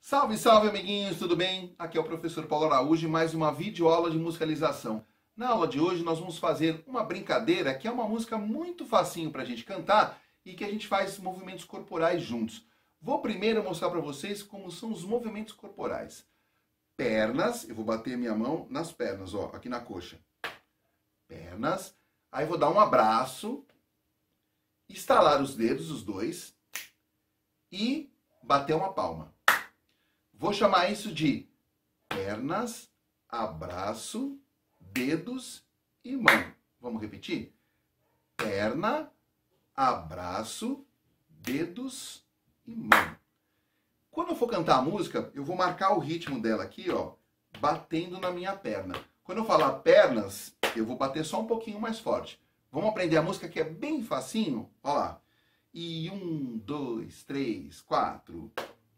Salve, salve, amiguinhos, tudo bem? Aqui é o professor Paulo Araújo e mais uma videoaula de musicalização. Na aula de hoje nós vamos fazer uma brincadeira que é uma música muito facinho para a gente cantar e que a gente faz movimentos corporais juntos. Vou primeiro mostrar para vocês como são os movimentos corporais. Pernas, eu vou bater minha mão nas pernas, ó, aqui na coxa. Pernas, aí vou dar um abraço, estalar os dedos, os dois, e bater uma palma. Vou chamar isso de pernas, abraço, dedos e mão. Vamos repetir? Perna, abraço, dedos e mão. Quando eu for cantar a música, eu vou marcar o ritmo dela aqui, ó, batendo na minha perna. Quando eu falar pernas, eu vou bater só um pouquinho mais forte. Vamos aprender a música que é bem facinho? Ó lá. E 1, 2, 3, 4...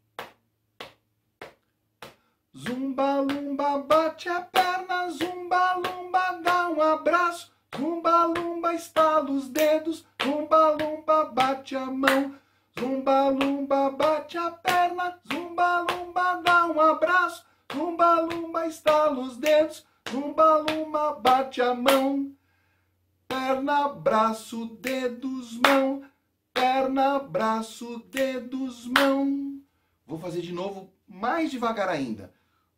Zumba, lumba, bate a perna, zumba, lumba, dá um abraço, zumba, lumba, estala os dedos, zumba, lumba, bate a mão, zumba, lumba, bate a perna, zumba, lumba, dá um abraço, zumba, lumba, estala os dedos, zumba, lumba, bate a mão, perna, braço, dedos, mão, perna, braço, dedos, mão. Vou fazer de novo, mais devagar ainda.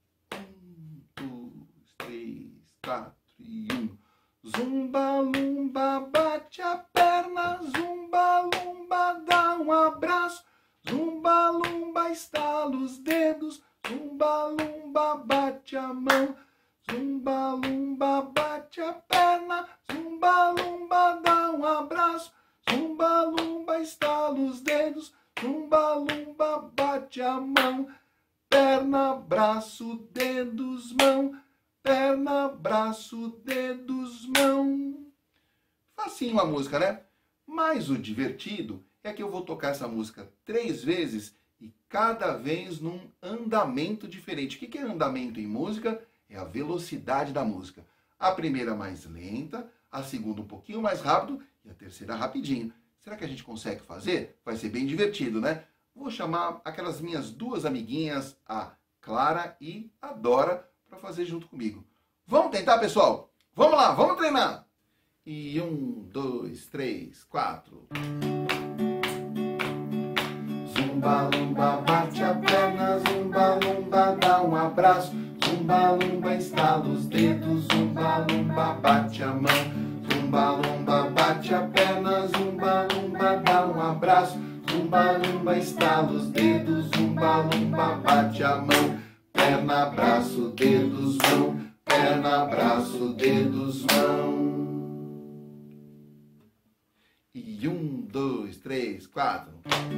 4 e 1. Zumba, lumba, bate a perna, zumba, lumba, dá um abraço, zumba, lumba, estala os dedos, zumba, lumba, bate a mão, zumba, lumba, bate a perna, zumba, lumba, dá um abraço, zumba, lumba, estala os dedos, zumba, lumba, bate a mão, perna, braço, dedos, mão, perna, braço, dedos, mão. Facinho a música, né? Mas o divertido é que eu vou tocar essa música 3 vezes e cada vez num andamento diferente. O que é andamento em música? É a velocidade da música. A primeira mais lenta, a segunda um pouquinho mais rápido e a terceira rapidinho. Será que a gente consegue fazer? Vai ser bem divertido, né? Vou chamar aquelas minhas 2 amiguinhas, a Clara e a Dora, para fazer junto comigo. Vamos tentar, pessoal? Vamos lá, vamos treinar! E 1, 2, 3, 4. Zumba, lumba, bate a perna, zumba, lumba, dá um abraço, zumba, lumba, estala os dedos, zumba, lumba, bate a mão, zumba, lumba, bate a perna, zumba, lumba, dá um abraço, zumba, lumba, estala os dedos, zumba, lumba, bate a mão, perna, braço, dedos, mão, perna, braço, dedos, mão. E 1, 2, 3, 4.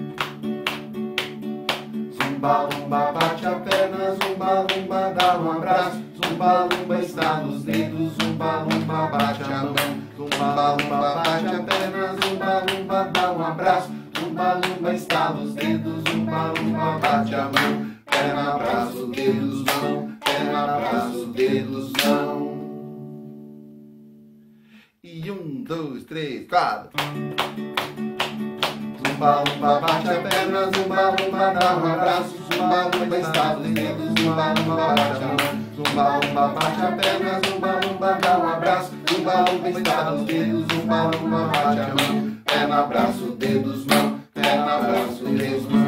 Zumba, lumba, bate a perna, zumba, lumba, dá um abraço, zumba, lumba, estala os dedos, zumba, lumba, bate a mão, zumba, lumba, bate a perna, zumba, lumba, dá um abraço, zumba, lumba, estala os dedos, zumba, lumba, bate a mão, perna, braço, dedos, mão, perna, braço, dedos, mão. E 1, 2, 3, 4. Zumba, lumba, bate a perna, zumba, lumba, dá um abraço, zumba, lumba, estala os dedos, zumba, lumba, bate a mão, zumba, lumba, bate a perna, zumba, lumba, dá um abraço, zumba, lumba, estala os dedos, zumba, lumba, bate a mão, perna, braço, dedos, mão, perna, braço, dedos, mão.